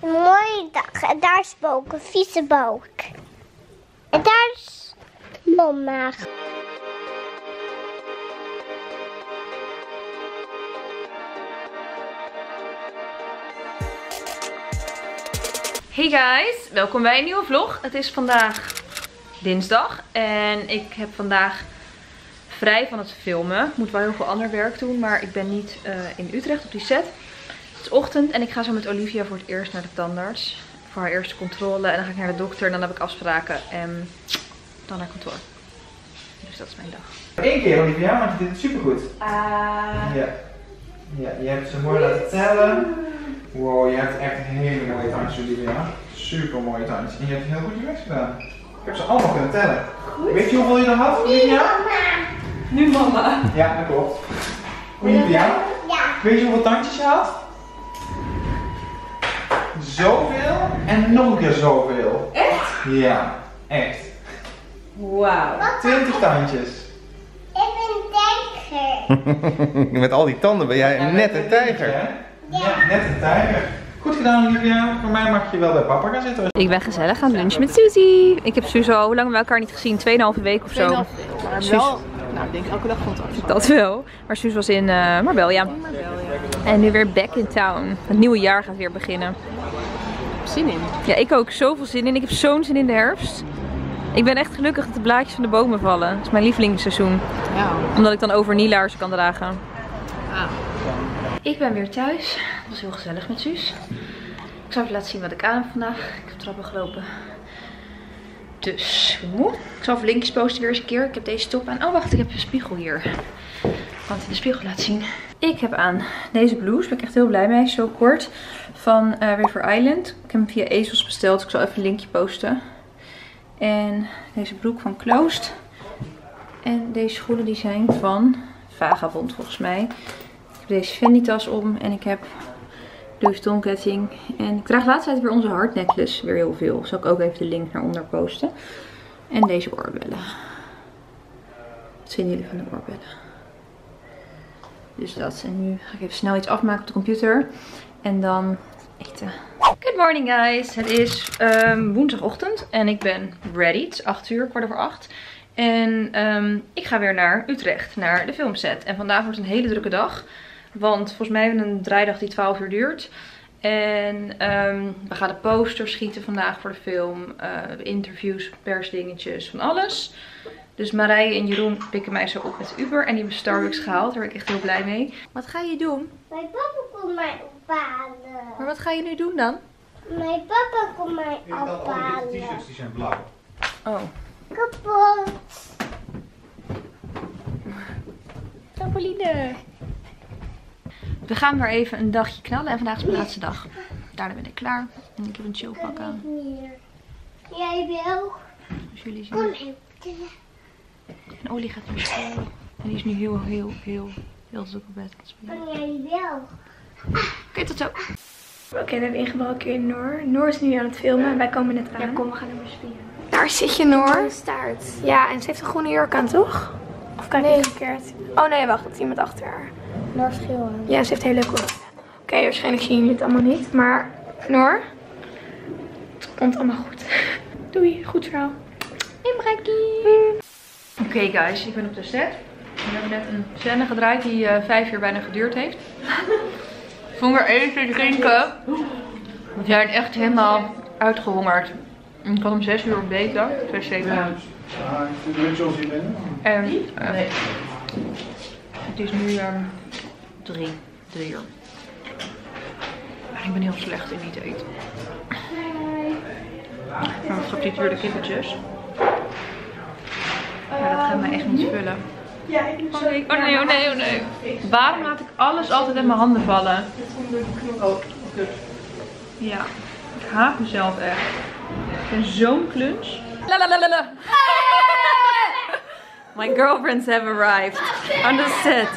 Een mooie dag. En daar is Book, een vieze Book. En daar is mama. Hey guys, welkom bij een nieuwe vlog. Het is vandaag dinsdag en ik heb vandaag vrij van het filmen. Ik moet wel heel veel ander werk doen, maar ik ben niet in Utrecht op die set. Het is ochtend en ik ga zo met Olivia voor het eerst naar de tandarts. Voor haar eerste controle en dan ga ik naar de dokter en dan heb ik afspraken en dan naar kantoor. Dus dat is mijn dag. Eén keer Olivia, want je deed het supergoed. Ja, je hebt ze mooi laten tellen. Wow, je hebt echt hele mooie tandjes, Olivia. Super mooie tandjes. En je hebt heel goed je best gedaan. Ik heb ze allemaal kunnen tellen. Goed. Weet je hoeveel je er had, Olivia? Nu mama. Ja, dat klopt. Olivia, weet je hoeveel tandjes je had? Zoveel en nog een keer zoveel. Echt? Ja, echt. Wauw. 20 tandjes. Ik ben een tijger. Met al die tanden ben jij net een tijger. Ja, net een tijger. Goed gedaan, Olivia. Voor mij mag je wel bij papa gaan zitten. Ik ben gezellig gaan lunchen met Suzy. Ik heb Suzy al, hoe lang hebben we elkaar niet gezien? 2,5 week of zo. 2,5 week. Maar wel, nou, ik denk elke dag contact. Dat wel. Maar Suus was in Marbella. En nu weer back in town. Het nieuwe jaar gaat weer beginnen. Zin in. Ja, ik ook. Zoveel zin in. Ik heb zo'n zin in de herfst. Ik ben echt gelukkig dat de blaadjes van de bomen vallen. Dat is mijn lievelingsseizoen. Ja. Omdat ik dan over nielaarzen kan dragen. Ah. Ik ben weer thuis. Het was heel gezellig met Suus. Ik zal even laten zien wat ik aan heb vandaag. Ik heb trappen gelopen. Dus, ik zal even linkjes posten weer eens een keer. Ik heb deze top aan. Oh wacht, ik heb een spiegel hier. Ik kan het in de spiegel laten zien. Ik heb aan deze blouse. Daar ben ik echt heel blij mee. Zo kort. Van River Island. Ik heb hem via ASOS besteld. Dus ik zal even een linkje posten. En deze broek van Closed. En deze schoenen die zijn van Vagabond volgens mij. Ik heb deze Fendi tas om. En ik heb Louis Vuitton ketting. En ik draag laatst tijd weer onze heart necklace weer heel veel. Zal ik ook even de link naar onder posten. En deze oorbellen. Wat vinden jullie van de oorbellen? Dus dat. En nu ga ik even snel iets afmaken op de computer. En dan eten. Good morning guys. Het is woensdagochtend. En ik ben ready. Het is 8 uur, 7:15. En ik ga weer naar Utrecht. Naar de filmset. En vandaag wordt een hele drukke dag. Want volgens mij hebben we een draaidag die 12 uur duurt. En we gaan de posters schieten vandaag voor de film. Interviews, persdingetjes, van alles. Dus Marije en Jeroen pikken mij zo op met Uber. En die hebben Starbucks gehaald. Daar ben ik echt heel blij mee. Wat ga je doen? Mijn papa komt mij ophalen. Maar wat ga je nu doen dan? Mijn papa komt mij ophalen. Die t-shirts die zijn blauw. Oh. Kapot. Trampoline. We gaan maar even een dagje knallen. En vandaag is mijn laatste dag. Daarna ben ik klaar. En ik heb een chill pak aan. Jij wel? Als jullie zien. Kom even. En Olie gaat naar school. En die is nu heel druk op bed aan het spelen. Kom jij wel? Oké, tot zo. Oké, we hebben ingebroken in Noor. Noor is nu aan het filmen en wij komen net aan. Ja, kom, we gaan naar spieren. Daar zit je, Noor. Staart. Ja, en ze heeft een groene jurk aan, toch? Of kijk ik verkeerd? Oh nee, wacht, dat is iemand achter haar. Noor is geel aan. Ja, ze heeft hele leuke oren. Oké, waarschijnlijk zien jullie het allemaal niet. Maar, Noor, het komt allemaal goed. Doei, goed verhaal. Inbrekkie. Oké guys, ik ben op de set. We hebben net een scène gedraaid die 5 uur bijna geduurd heeft. Ik vond weer even drinken. We zijn echt helemaal uitgehongerd. Ik had om 6 uur ontbeten. 6, 7 uur. En het is nu 3 uur. En ik ben heel slecht in niet eten. Maar wat gefrituurde kippertjes. Maar dat gaat mij echt niet vullen. Oh nee, oh nee, oh nee, oh nee. Waarom laat ik alles altijd in mijn handen vallen? Oh, kut. Ja, ik haat mezelf echt. Ik ben zo'n kluns. La la la la la. My girlfriends have arrived on the set.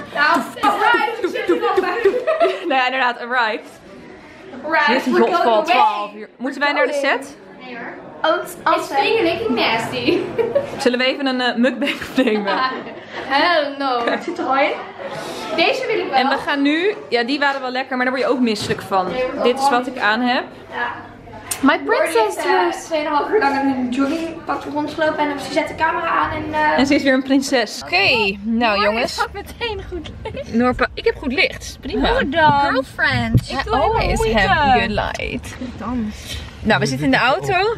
Nee, inderdaad, arrived. Dit is een godval, 12 uur. Moeten wij naar de set? Nee hoor. It's nasty. Zullen we even een mukbang nemen? Hell no. Het zit er al in. Deze wil ik wel. En we gaan nu, ja die waren wel lekker, maar daar word je ook misselijk van. Dit is wat ik aan heb. Ja. My princess dress. 2,5 uur lang in een joggingpak rondgelopen en ze zet de camera aan En ze is weer een prinses. Oké, nou jongens. Ik had meteen goed licht. Noorpa, ik heb goed licht. Prima. Hoe dan? Girlfriend. I always have good light. Nou, we zitten in de auto.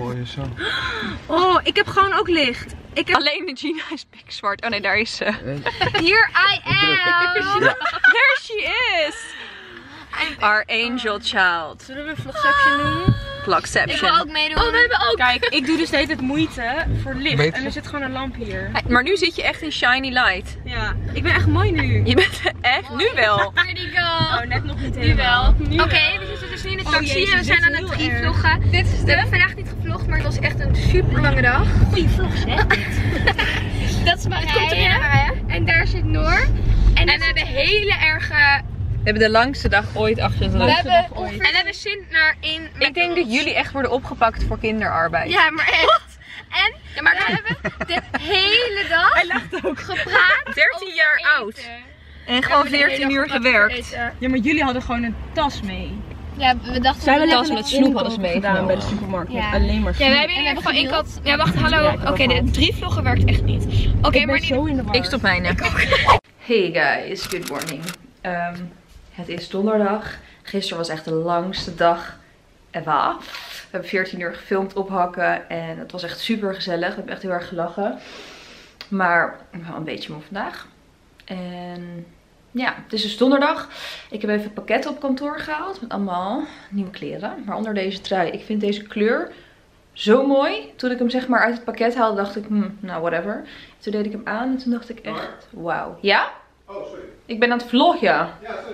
Oh, ik heb gewoon ook licht. Ik heb alleen de Gina is pikzwart. Oh nee, daar is ze. Here I am. There she is. Our angel child. Zullen we Vlogception doen? Vlogception. Ik wil ook meedoen. Oh, we hebben ook. Kijk, ik doe dus steeds het moeite voor licht. Weet En je? er zit gewoon een lamp hier. Maar nu zit je echt in shiny light. Ja, ik ben echt mooi nu. Je bent echt, nu wel. Pretty girl. Oh, net nog niet Nu wel. helemaal. Oké, we zitten dus nu in de taxi jezus, en we zijn dit aan is het heel erg. vloggen. Dit is we hebben vandaag niet gevlogd, maar het was echt een super lange dag. Goeie vlog zeg. Dat is Marije. En daar zit Noor. En we hebben hele erge... We hebben de langste dag ooit achter de We rug. hebben, en we hebben zin naar in... Ik denk dat jullie echt worden opgepakt voor kinderarbeid. Ja, maar echt. En we hebben de hele dag gepraat. 13 jaar oud. En gewoon 14 uur gewerkt. Ja, maar jullie hadden gewoon een tas mee. Ja, we dachten... Zijn we tas met snoep hadden ze gedaan bij de meegenomen. supermarkt. Ja. Met alleen maar snoep. Ja, we hebben in ieder geval... Ik had... Ja, wacht, hallo. Oké, de 3 vloggen werkt echt niet. Oké, maar zo in de war. Ik stop mijne. Hey guys, good morning. Het is donderdag. Gisteren was echt de langste dag ever. We hebben 14 uur gefilmd ophakken en het was echt super gezellig. We hebben echt heel erg gelachen. Maar wel een beetje moe vandaag. En ja, het is dus donderdag. Ik heb even pakketten op kantoor gehaald met allemaal nieuwe kleren. Waaronder deze trui. Ik vind deze kleur zo mooi. Toen ik hem zeg maar uit het pakket haalde dacht ik, nou whatever. Toen deed ik hem aan en toen dacht ik echt, wauw. Ja? Oh, sorry. Ik ben aan het vloggen. Ja, sorry.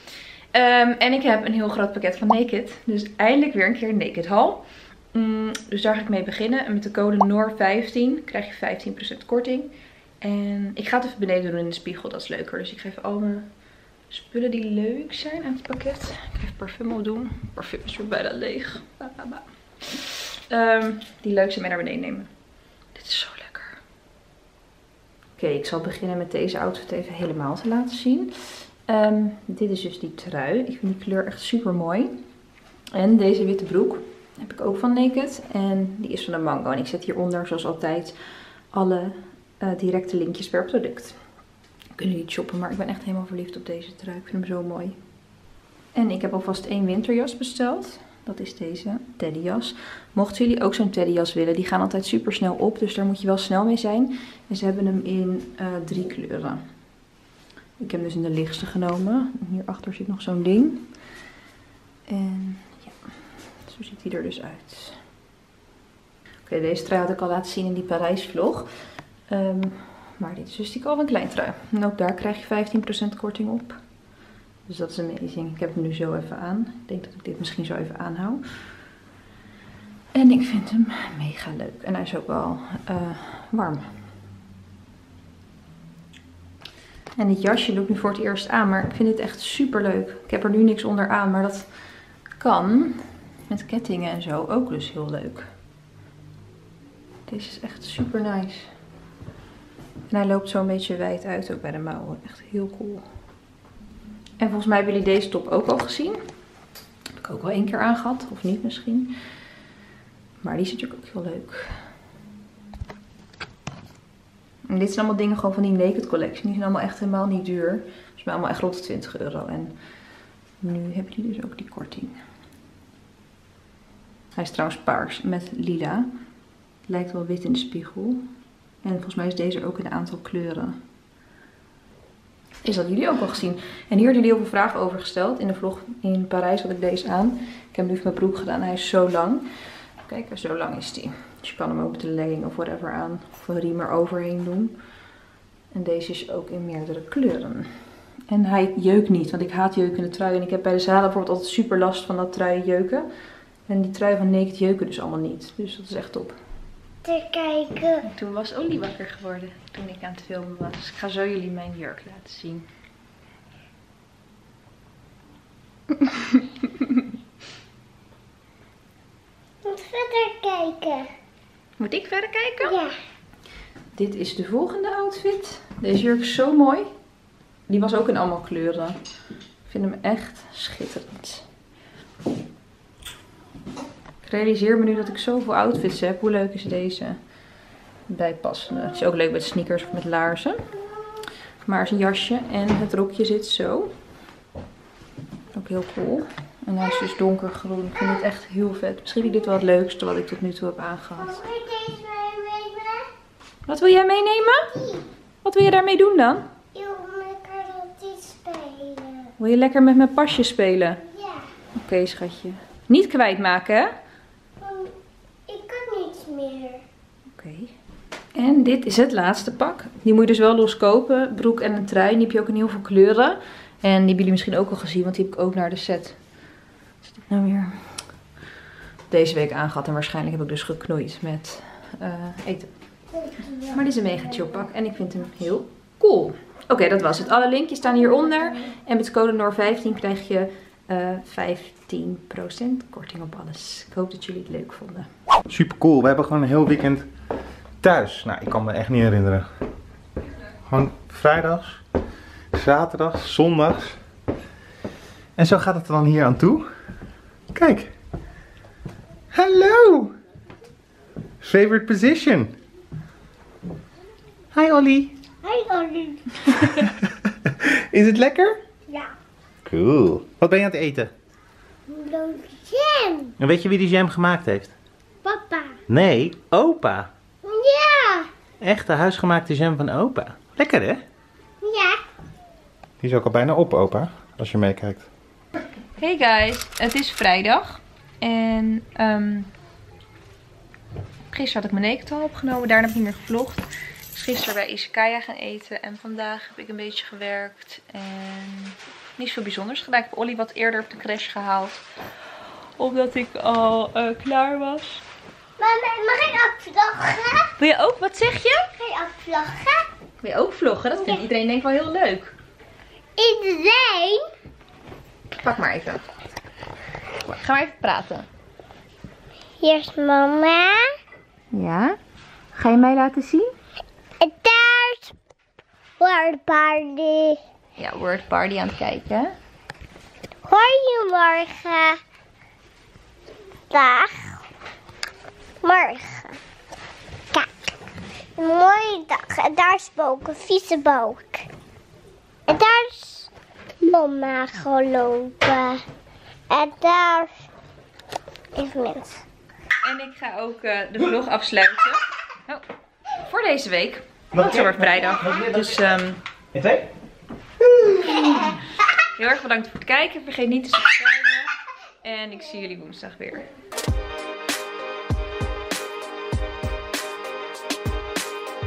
En ik heb een heel groot pakket van Naked. Dus eindelijk weer een keer een Naked haul. Dus daar ga ik mee beginnen. En met de code NOR15 krijg je 15% korting. En ik ga het even beneden doen in de spiegel. Dat is leuker. Dus ik ga even al mijn spullen die leuk zijn uit het pakket. Ik ga even parfum opdoen. Parfum is weer bijna leeg. Die leuk zijn mee naar beneden nemen. Dit is zo lekker. Oké, ik zal beginnen met deze outfit even helemaal te laten zien. Dit is dus die trui. Ik vind die kleur echt super mooi. En deze witte broek heb ik ook van Naked. En die is van de Mango. En ik zet hieronder zoals altijd alle directe linkjes per product. Kunnen jullie shoppen, maar ik ben echt helemaal verliefd op deze trui. Ik vind hem zo mooi. En ik heb alvast 1 winterjas besteld. Dat is deze teddyjas. Mochten jullie ook zo'n teddyjas willen, die gaan altijd super snel op. Dus daar moet je wel snel mee zijn. En ze hebben hem in 3 kleuren. Ik heb dus in de lichtste genomen. Hierachter zit nog zo'n ding. En ja, zo ziet hij er dus uit. Oké, deze trui had ik al laten zien in die Parijs vlog. Maar dit is dus die Calvin Klein trui. En ook daar krijg je 15% korting op. Dus dat is amazing. Ik heb hem nu zo even aan. Ik denk dat ik dit misschien zo even aanhoud. En ik vind hem mega leuk. En hij is ook wel warm. En dit jasje doe ik nu voor het eerst aan. Maar ik vind het echt super leuk. Ik heb er nu niks onder aan. Maar dat kan met kettingen en zo ook dus heel leuk. Deze is echt super nice. En hij loopt zo een beetje wijd uit ook bij de mouwen. Echt heel cool. En volgens mij hebben jullie deze top ook al gezien. Heb ik ook wel 1 keer aangehad. Of niet misschien. Maar die is natuurlijk ook heel leuk. En dit zijn allemaal dingen gewoon van die Naked Collection. Die zijn allemaal echt helemaal niet duur. Volgens mij allemaal echt rond de 20 euro. En nu hebben jullie dus ook die korting. Hij is trouwens paars met lila. Lijkt wel wit in de spiegel. En volgens mij is deze ook in een aantal kleuren. Deze hadden jullie ook al gezien. En hier hadden jullie heel veel vragen over gesteld. In de vlog in Parijs had ik deze aan. Ik heb hem nu van mijn broek gedaan. Hij is zo lang. Kijk, zo lang is die. Dus je kan hem ook met een legging of whatever aan. Of een riem eroverheen doen. En deze is ook in meerdere kleuren. En hij jeukt niet. Want ik haat jeukende truien. En ik heb bij de zalen bijvoorbeeld altijd super last van dat truien jeuken. En die truien van Naked jeuken dus allemaal niet. Dus dat is echt top. Te kijken. En toen was Olie wakker geworden. Toen ik aan het filmen was. Dus ik ga zo jullie mijn jurk laten zien. Moet verder kijken. Moet ik verder kijken? Ja. Dit is de volgende outfit. Deze jurk is zo mooi. Die was ook in allemaal kleuren. Ik vind hem echt schitterend. Ik realiseer me nu dat ik zoveel outfits heb. Hoe leuk is deze? Bijpassende. Het is ook leuk met sneakers of met laarzen. Maar zijn jasje en het rokje zit zo. Ook heel cool. En hij is dus donkergroen. Ik vind het echt heel vet. Misschien vind ik dit wel het leukste wat ik tot nu toe heb aangehad. Wat wil jij meenemen? Wat wil je daarmee doen dan? Ik wil lekker op dit spelen. Wil je lekker met mijn pasje spelen? Ja. Oké, schatje. Niet kwijtmaken, hè? Ik kan niets meer. Oké. En dit is het laatste pak. Die moet je dus wel los kopen. Broek en een trui. Die heb je ook in heel veel kleuren. En die hebben jullie misschien ook al gezien, want die heb ik ook naar de set. Wat is dit nou weer? Deze week aangehad en waarschijnlijk heb ik dus geknoeid met eten. Maar dit is een mega chill pak en ik vind hem heel cool. Oké, dat was het. Alle linkjes staan hieronder. En met code NOOR15 krijg je 15% korting op alles. Ik hoop dat jullie het leuk vonden. Super cool. We hebben gewoon een heel weekend thuis. Nou, ik kan me echt niet herinneren. Gewoon vrijdags, zaterdags, zondags. En zo gaat het er dan hier aan toe. Kijk. Hallo. Favorite position. Hi Ollie. Hi Ollie. Is het lekker? Ja. Cool. Wat ben je aan het eten? Jam. En weet je wie die jam gemaakt heeft? Papa. Nee, opa. Ja. Echte huisgemaakte jam van opa. Lekker hè? Ja. Die is ook al bijna op, opa. Als je meekijkt. Hey guys, het is vrijdag. En gisteren had ik mijn naked al opgenomen. Daarna heb ik niet meer gevlogd. Dus gisteren bij Izakaya gaan eten. En vandaag heb ik een beetje gewerkt. En niet zo bijzonders gedaan. Ik heb Ollie wat eerder op de crash gehaald. Omdat ik al klaar was. Mag ik ook vloggen? Wil je ook? Wat zeg je? Ga je ook vloggen? Wil je ook vloggen? Dat vindt iedereen denk ik wel heel leuk. Iedereen? Pak maar even. Ga maar even praten. Hier is mama. Ja? Ga je mij laten zien? En daar is Word Party. Ja, Word Party aan het kijken. Goedemorgen. Dag. Morgen. Kijk. Een mooie dag. En daar is Book, een vieze Book. En daar is mama gelopen. En daar is mens. En ik ga ook de vlog afsluiten. Oh, voor deze week. Want het wordt vrijdag. Dus heel erg bedankt voor het kijken. Vergeet niet te subscriben. En ik zie jullie woensdag weer.